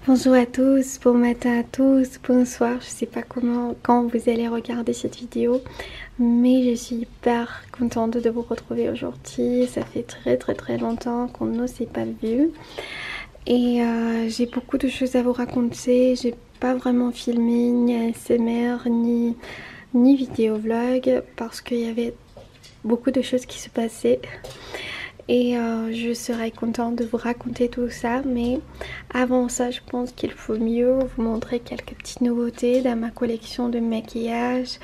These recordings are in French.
Bonjour à tous, bon matin à tous, bonsoir, je sais pas quand vous allez regarder cette vidéo, mais je suis hyper contente de vous retrouver aujourd'hui. Ça fait très longtemps qu'on ne s'est pas vu et j'ai beaucoup de choses à vous raconter. J'ai pas vraiment filmé ni ASMR ni vidéo vlog parce qu'il y avait beaucoup de choses qui se passaient. Et je serais contente de vous raconter tout ça, mais avant ça je pense qu'il faut mieux vous montrer quelques petites nouveautés dans ma collection de maquillage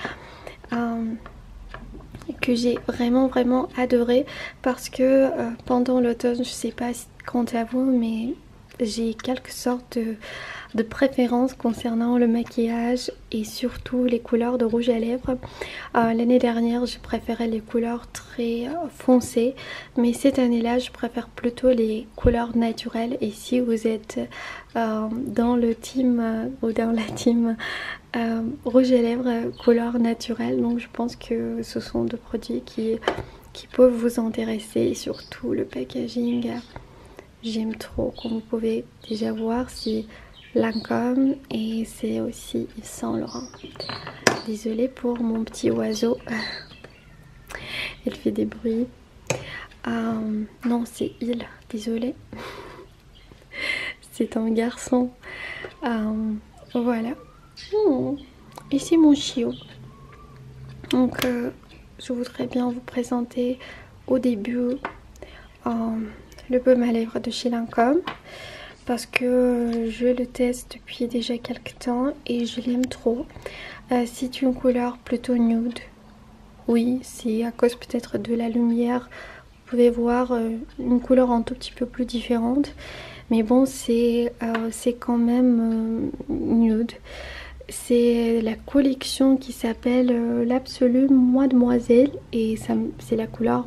que j'ai vraiment adoré parce que pendant l'automne, je sais pas quant à vous, mais j'ai quelque sorte de préférence concernant le maquillage et surtout les couleurs de rouge à lèvres. L'année dernière je préférais les couleurs très foncées, mais cette année là je préfère plutôt les couleurs naturelles. Et si vous êtes dans le team ou dans la team rouge à lèvres couleur naturelle, donc je pense que ce sont deux produits qui peuvent vous intéresser. Et surtout le packaging, j'aime trop, comme vous pouvez déjà voir, c'est Lancôme et c'est aussi Yves Saint Laurent. Désolée pour mon petit oiseau, elle fait des bruits. Non, c'est il, désolée. C'est un garçon. Voilà. Et c'est mon chiot. Donc je voudrais bien vous présenter au début le baume à lèvres de chez Lancôme parce que je le teste depuis déjà quelques temps et je l'aime trop. C'est une couleur plutôt nude. Oui, c'est à cause peut-être de la lumière. Vous pouvez voir une couleur un tout petit peu plus différente. Mais bon, c'est quand même nude. C'est la collection qui s'appelle l'Absolue Mademoiselle et c'est la couleur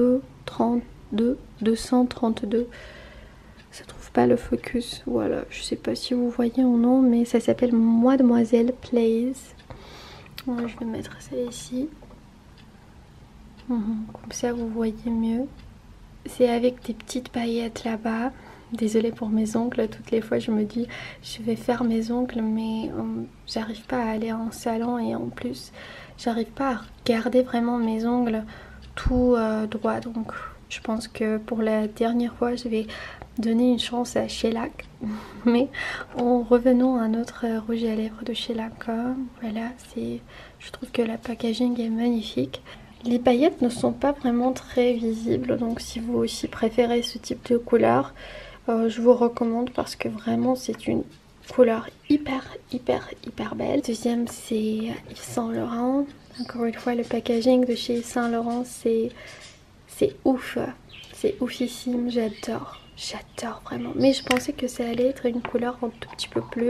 232. Ça trouve pas le focus, voilà, je sais pas si vous voyez ou non, mais ça s'appelle Mademoiselle Plays. Ouais, je vais mettre ça ici. Comme ça vous voyez mieux. C'est avec des petites paillettes là-bas. Désolée pour mes ongles, toutes les fois je me dis je vais faire mes ongles, mais j'arrive pas à aller en salon et en plus j'arrive pas à garder vraiment mes ongles tout droit. Donc je pense que pour la dernière fois je vais donner une chance à Shellac. Mais en revenant à notre rouge à lèvres de chez Lancôme, voilà, je trouve que la packaging est magnifique. Les paillettes ne sont pas vraiment très visibles, donc si vous aussi préférez ce type de couleur, je vous recommande parce que vraiment c'est une couleur hyper belle. Deuxième, c'est Yves Saint Laurent. Encore une fois, le packaging de chez Yves Saint Laurent, c'est ouf, c'est oufissime, j'adore vraiment. Mais je pensais que ça allait être une couleur un tout petit peu plus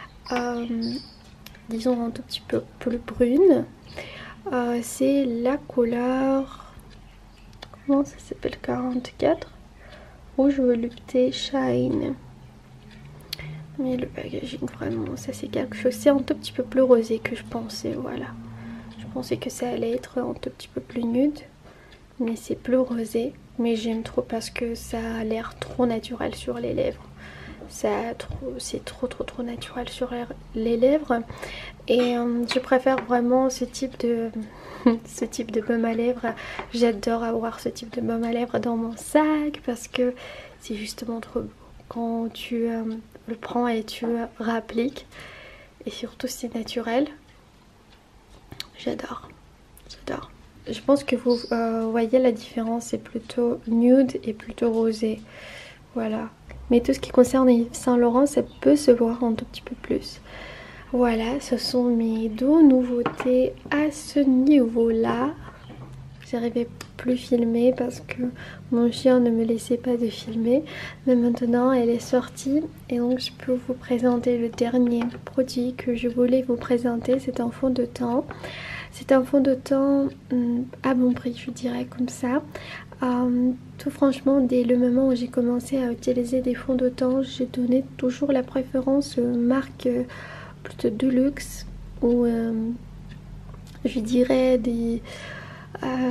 disons un tout petit peu plus brune. C'est la couleur, comment ça s'appelle, 44, rouge velouté shine. Mais le packaging, vraiment, ça c'est quelque chose, c'est un tout petit peu plus rosé que je pensais. Voilà, je pensais que ça allait être un tout petit peu plus nude, mais c'est plus rosé. Mais j'aime trop parce que ça a l'air trop naturel sur les lèvres. C'est trop naturel sur les lèvres. Et je préfère vraiment ce type de baume à lèvres. J'adore avoir ce type de baume à lèvres dans mon sac parce que c'est justement trop beau quand tu le prends et tu réappliques. Et surtout c'est naturel. J'adore. Je pense que vous voyez la différence, c'est plutôt nude et plutôt rosé. Voilà. Mais tout ce qui concerne Yves Saint Laurent, ça peut se voir un tout petit peu plus. Voilà, ce sont mes deux nouveautés à ce niveau-là. J'arrivais plus à filmer parce que mon chien ne me laissait pas de filmer. Mais maintenant, elle est sortie et donc je peux vous présenter le dernier produit que je voulais vous présenter. C'est un fond de teint. C'est un fond de teint à bon prix, je dirais comme ça. Tout franchement, dès le moment où j'ai commencé à utiliser des fonds de teint, j'ai donné toujours la préférence aux marques plutôt de luxe ou je dirais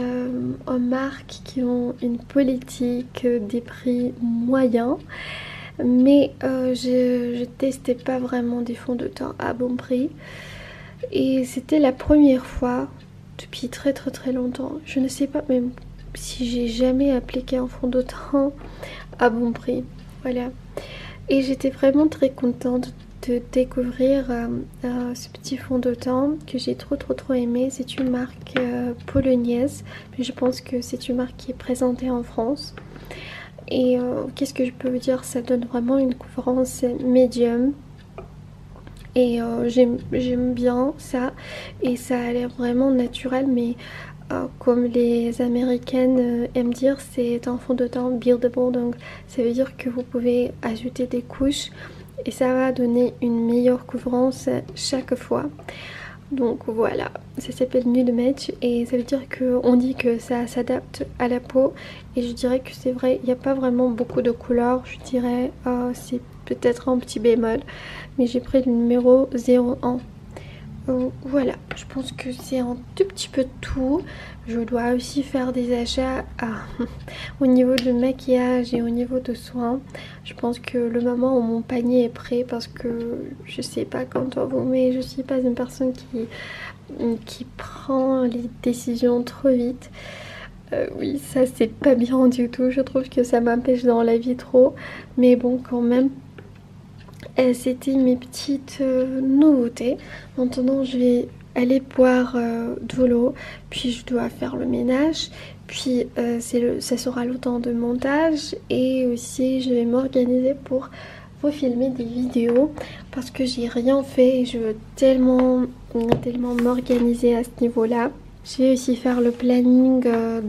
aux marques qui ont une politique des prix moyens. mais je testais pas vraiment des fonds de teint à bon prix. Et c'était la première fois depuis très très très longtemps. Je ne sais pas même si j'ai jamais appliqué un fond de teint à bon prix. Voilà. Et j'étais vraiment très contente de découvrir ce petit fond de teint que j'ai trop aimé. C'est une marque polonaise, mais je pense que c'est une marque qui est présentée en France. Et qu'est-ce que je peux vous dire, ça donne vraiment une couvrance médium. Et j'aime bien ça. Et ça a l'air vraiment naturel, mais comme les américaines aiment dire, c'est un fond de teint buildable. Donc ça veut dire que vous pouvez ajouter des couches et ça va donner une meilleure couvrance chaque fois. Donc voilà, ça s'appelle Nude Match et ça veut dire qu'on dit que ça s'adapte à la peau. Et je dirais que c'est vrai, il n'y a pas vraiment beaucoup de couleurs. Je dirais c'est peut-être un petit bémol, mais j'ai pris le numéro 01. Voilà, je pense que c'est un tout petit peu tout. Je dois aussi faire des achats au niveau de maquillage et au niveau de soins. Je pense que le moment où mon panier est prêt, parce que je sais pas quand vous, mais je suis pas une personne qui prend les décisions trop vite. Oui, ça c'est pas bien du tout. Je trouve que ça m'empêche dans la vie trop. Mais bon, quand même. C'était mes petites nouveautés. Maintenant je vais aller boire de l'eau, puis je dois faire le ménage, puis ça sera le temps de montage et aussi je vais m'organiser pour vous filmer des vidéos parce que j'ai rien fait et je veux tellement m'organiser à ce niveau-là. Je vais aussi faire le planning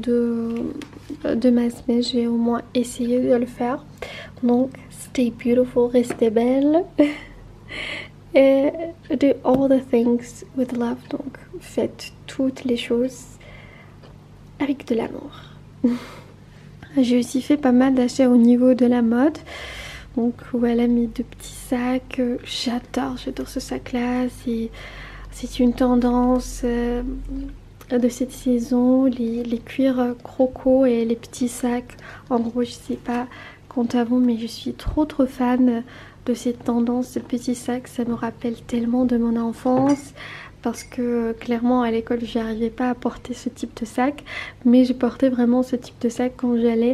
de ma semaine, je vais au moins essayer de le faire. Donc, stay beautiful, restez belle. Et do all the things with love. Donc, faites toutes les choses avec de l'amour. J'ai aussi fait pas mal d'achats au niveau de la mode. Donc, voilà mes deux petits sacs. J'adore ce sac-là. C'est une tendance de cette saison. Les cuirs croco et les petits sacs. En gros, je sais pas quant à vous, mais je suis trop fan de cette tendance de petits sacs. Ça me rappelle tellement de mon enfance parce que clairement à l'école je n'arrivais pas à porter ce type de sac, mais je portais vraiment ce type de sac quand j'allais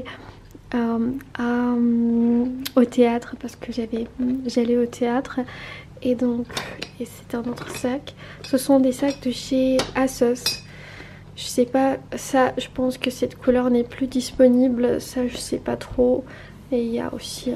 au théâtre, parce que j'allais au théâtre et donc c'est un autre sac. Ce sont des sacs de chez ASOS. Je sais pas, ça je pense que cette couleur n'est plus disponible, ça je sais pas trop. Et il y a aussi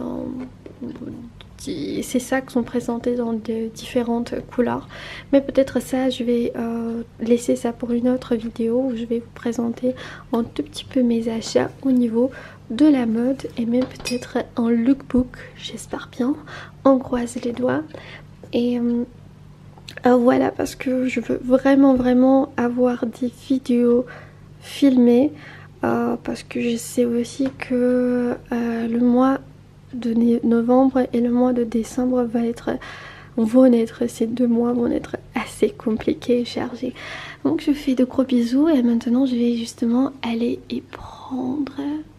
ces sacs sont présentés dans de différentes couleurs. Mais peut-être ça, je vais laisser ça pour une autre vidéo où je vais vous présenter un tout petit peu mes achats au niveau de la mode et même peut-être un lookbook, j'espère bien. On croise les doigts. Et voilà, parce que je veux vraiment avoir des vidéos filmées. Parce que je sais aussi que le mois de novembre et le mois de décembre ces 2 mois vont être assez compliqués et chargés. Donc je fais de gros bisous et maintenant je vais justement aller y prendre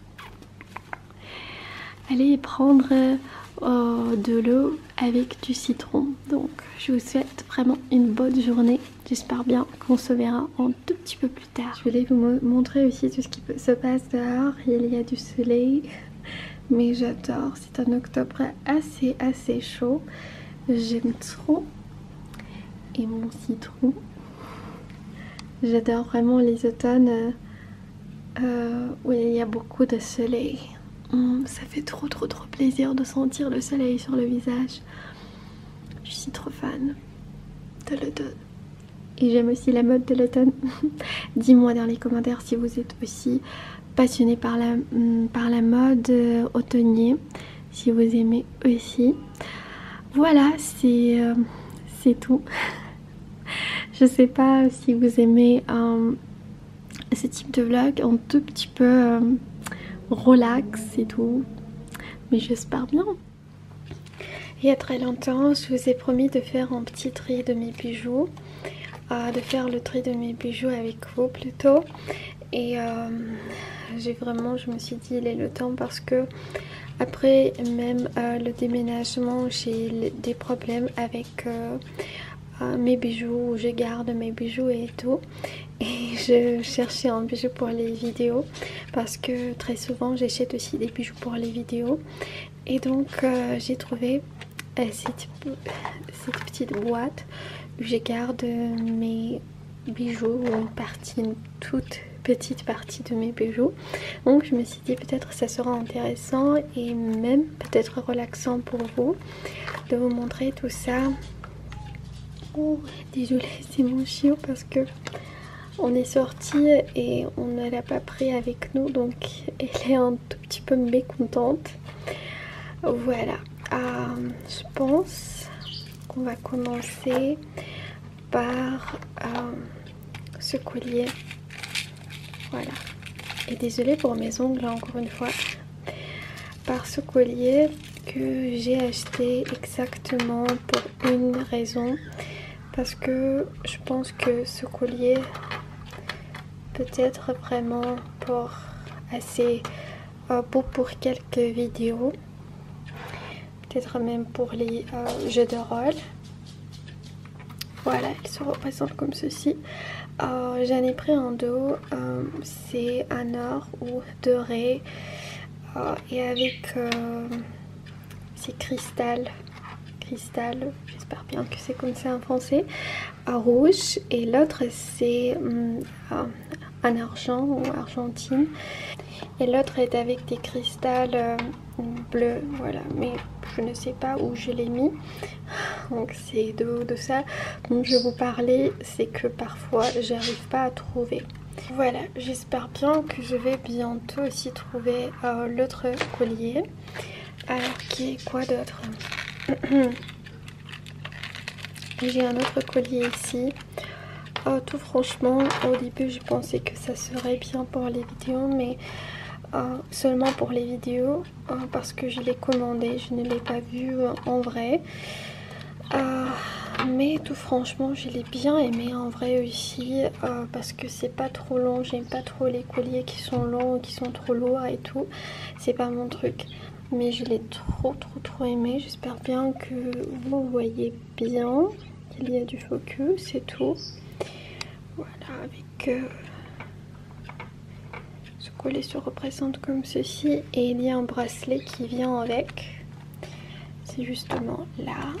de l'eau avec du citron. Donc je vous souhaite vraiment une bonne journée. J'espère bien qu'on se verra un tout petit peu plus tard. Je voulais vous montrer aussi tout ce qui se passe dehors. Il y a du soleil, mais j'adore. C'est un octobre assez chaud. J'aime trop. Et mon citron. J'adore vraiment les automnes où il y a beaucoup de soleil. Ça fait trop plaisir de sentir le soleil sur le visage. Je suis trop fan de l'automne. Et j'aime aussi la mode de l'automne. Dis-moi dans les commentaires si vous êtes aussi passionné par la mode automnier, si vous aimez aussi. Voilà, c'est tout. Je sais pas si vous aimez ce type de vlog un tout petit peu relax et tout, mais j'espère bien. Il y a très longtemps, je vous ai promis de faire un petit tri de mes bijoux, de faire le tri de mes bijoux avec vous plutôt. Et je me suis dit il est le temps parce que Après même le déménagement, j'ai des problèmes avec mes bijoux, où je garde mes bijoux et tout. Et je cherchais un bijou pour les vidéos parce que très souvent j'achète aussi des bijoux pour les vidéos. Et donc j'ai trouvé cette petite boîte où je garde mes bijoux, une toute petite partie de mes bijoux. Donc je me suis dit peut-être ça sera intéressant et même peut-être relaxant pour vous de vous montrer tout ça. Oh, désolée, c'est mon chiot parce que on est sorti et on ne l'a pas pris avec nous, donc elle est un tout petit peu mécontente. Voilà, je pense qu'on va commencer par ce collier. Voilà, et désolée pour mes ongles encore une fois. Par ce collier que j'ai acheté exactement pour une raison, parce que je pense que ce collier peut être vraiment pour assez beau pour quelques vidéos, peut-être même pour les jeux de rôle. Voilà, il se représente comme ceci. J'en ai pris un dos, c'est un or ou doré et avec ces cristals, j'espère bien que c'est comme ça en français, rouge, et l'autre c'est un argent ou argentine, et l'autre est avec des cristals bleus. Voilà, mais je ne sais pas où je l'ai mis, donc c'est de ça dont je vais vous parler, c'est que parfois j'arrive pas à trouver. Voilà, j'espère bien que je vais bientôt aussi trouver l'autre collier. Alors qui est quoi d'autre? J'ai un autre collier ici. Tout franchement, au début je pensais que ça serait bien pour les vidéos, mais seulement pour les vidéos, parce que je l'ai commandé, je ne l'ai pas vu en vrai. Mais tout franchement, je l'ai bien aimé en vrai aussi, parce que c'est pas trop long. J'aime pas trop les colliers qui sont longs, qui sont trop lourds et tout. C'est pas mon truc. Mais je l'ai trop aimé. J'espère bien que vous voyez bien qu'il y a du focus et tout. Voilà, avec ce collier se représente comme ceci. Et il y a un bracelet qui vient avec. C'est justement là.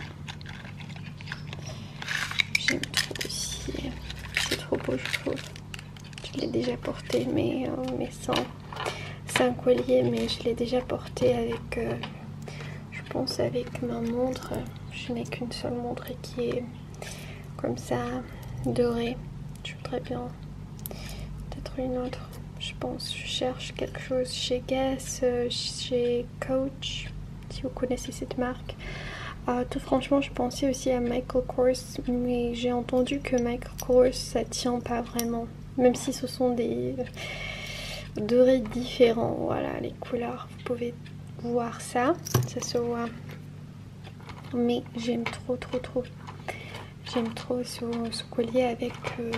J'aime trop aussi. C'est trop beau, je trouve. Je l'ai déjà porté, mais sans... C'est un collier, mais je l'ai déjà porté avec, je pense, avec ma montre. Je n'ai qu'une seule montre qui est comme ça, dorée. Je voudrais bien peut-être une autre. Je pense, je cherche quelque chose chez Guess, chez Coach, si vous connaissez cette marque. Tout franchement, je pensais aussi à Michael Kors, mais j'ai entendu que Michael Kors, ça tient pas vraiment. Même si ce sont des dorés différents, voilà, les couleurs, vous pouvez voir ça, ça se voit. Mais j'aime trop. J'aime trop ce collier avec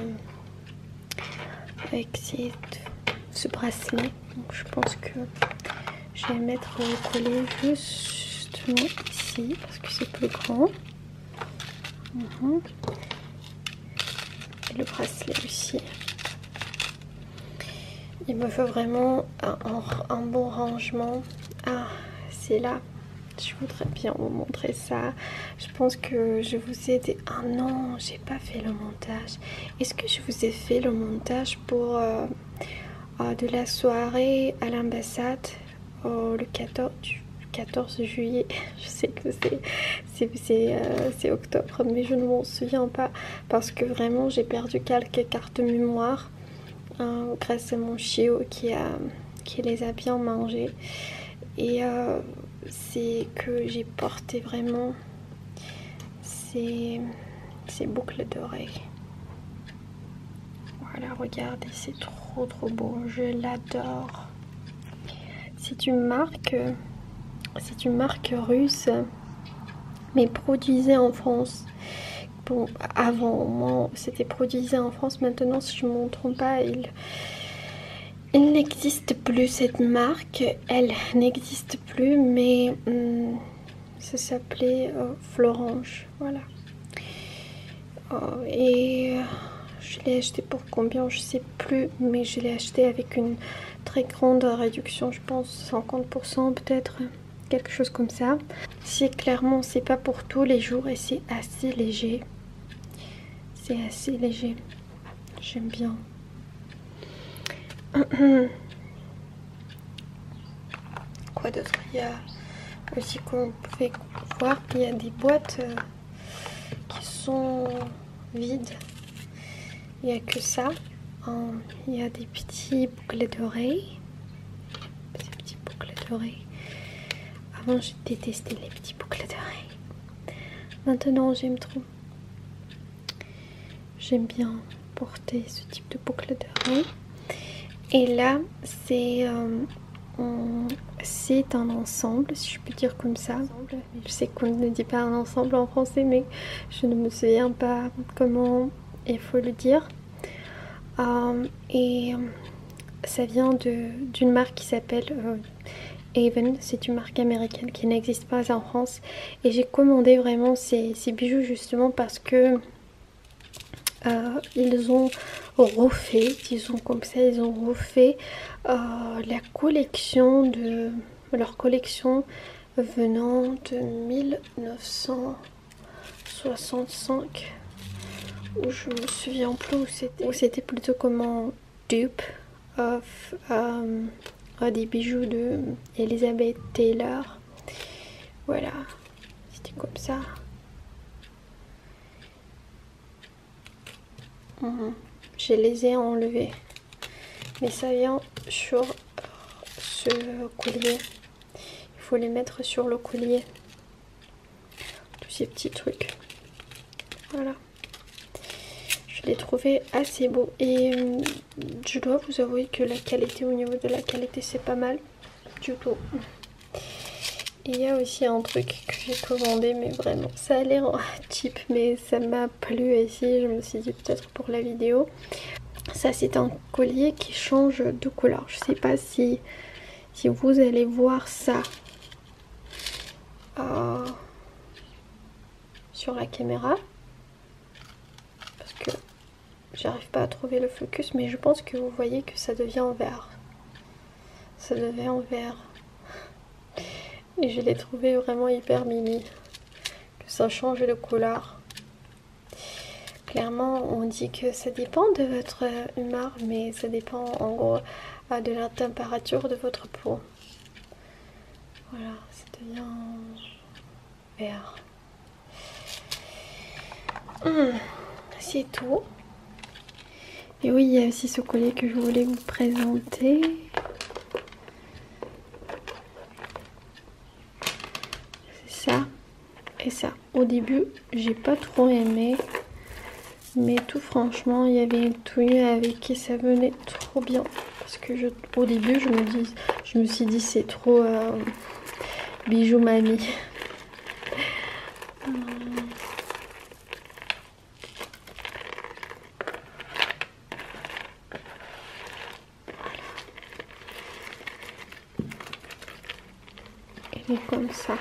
ce bracelet. Donc je pense que je vais mettre le collier justement ici parce que c'est plus grand. Et le bracelet aussi. Il me faut vraiment un bon rangement. Ah, c'est là. Je voudrais bien vous montrer ça. Je pense que je vous ai dit... Ah non, j'ai pas fait le montage. Est-ce que je vous ai fait le montage pour de la soirée à l'ambassade le 14 juillet? Je sais que c'est octobre, mais je ne m'en souviens pas parce que vraiment j'ai perdu quelques cartes de mémoire grâce à mon chiot qui les a bien mangées. Et c'est que j'ai porté vraiment ces boucles d'oreilles. Voilà, regardez, c'est trop beau, je l'adore. C'est une marque russe, mais produisée en France. Bon, avant, c'était produisé en France. Maintenant, si je ne me trompe pas, Il n'existe plus cette marque, elle n'existe plus, mais ça s'appelait Florange, voilà. Et je l'ai acheté pour combien, je sais plus, mais je l'ai acheté avec une très grande réduction, je pense 50% peut-être, quelque chose comme ça. C'est clairement, c'est pas pour tous les jours et c'est assez léger. C'est assez léger, j'aime bien. Quoi d'autre? Il y a aussi, comme vous pouvez voir, il y a des boîtes qui sont vides. Il n'y a que ça. Il y a des petits boucles d'oreilles. Ces petits boucles d'oreilles. Avant, je détestais les petits boucles d'oreilles. Maintenant, j'aime trop. J'aime bien porter ce type de boucle d'oreilles. Et là, c'est un ensemble, si je peux dire comme ça. Je sais qu'on ne dit pas un ensemble en français, mais je ne me souviens pas comment il faut le dire. Et ça vient d'une marque qui s'appelle Avon. C'est une marque américaine qui n'existe pas en France. Et j'ai commandé vraiment ces bijoux justement parce que ils ont refait, disons comme ça, ils ont refait la collection de leur collection venant de 1965, où je me souviens plus où c'était plutôt comme un dupe of des bijoux de Elizabeth Taylor. Voilà, c'était comme ça. Je les ai enlevés, mais ça vient sur ce collier. Il faut les mettre sur le collier, tous ces petits trucs. Voilà, je l'ai trouvé assez beau et je dois vous avouer que la qualité, au niveau de la qualité, c'est pas mal du tout. Il y a aussi un truc que j'ai commandé, mais vraiment ça a l'air cheap, mais ça m'a plu ici. Je me suis dit peut-être pour la vidéo. Ça, c'est un collier qui change de couleur. Je sais pas si vous allez voir ça sur la caméra, parce que j'arrive pas à trouver le focus, mais je pense que vous voyez que ça devient en vert. Ça devient en vert. Et je l'ai trouvé vraiment hyper mimi, que ça change de couleur. Clairement, on dit que ça dépend de votre humeur, mais ça dépend en gros de la température de votre peau. Voilà, ça devient vert. C'est tout. Et oui, il y a aussi ce collier que je voulais vous présenter. C'est ça et ça. Au début, j'ai pas trop aimé. Mais tout franchement, il y avait une tenue avec qui ça venait trop bien. Parce que au début, je me suis dit c'est trop bijoux mamie. Elle est comme ça.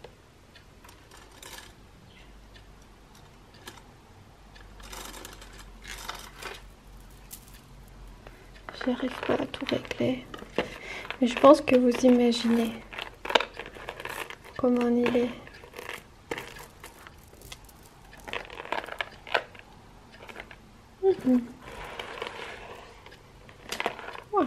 J'arrive pas à tout régler. Mais je pense que vous imaginez comment il est. Voilà.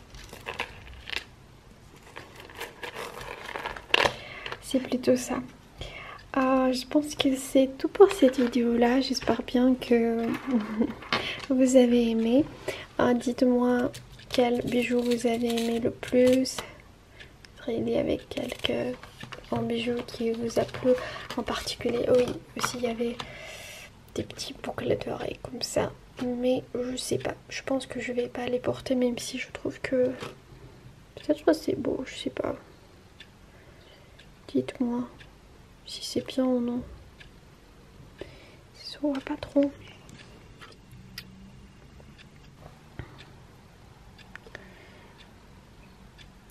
C'est plutôt ça. Je pense que c'est tout pour cette vidéo là. J'espère bien que vous avez aimé. Dites-moi quel bijou vous avez aimé le plus. Il y avait quelques bijoux qui vous a plu en particulier. Oui, aussi il y avait des petits boucles d'oreilles comme ça. Mais je sais pas. Je pense que je vais pas les porter, même si je trouve que peut-être c'est beau. Je sais pas. Dites-moi si c'est bien ou non. Ça se voit pas trop.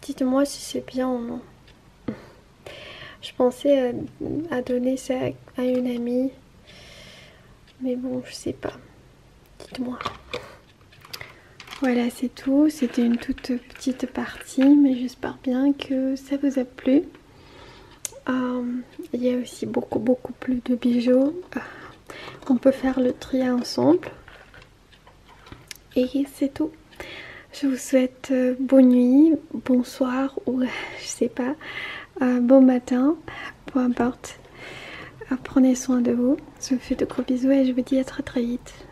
dites-moi si c'est bien ou non. Je pensais à donner ça à une amie. Mais bon, je sais pas. Dites-moi. Voilà, c'est tout. C'était une toute petite partie, mais j'espère bien que ça vous a plu. Il y a aussi beaucoup plus de bijoux. On peut faire le tri ensemble. Et c'est tout. Je vous souhaite bonne nuit, bonsoir ou je sais pas, bon matin, peu importe. Prenez soin de vous. Je vous fais de gros bisous et je vous dis à très vite.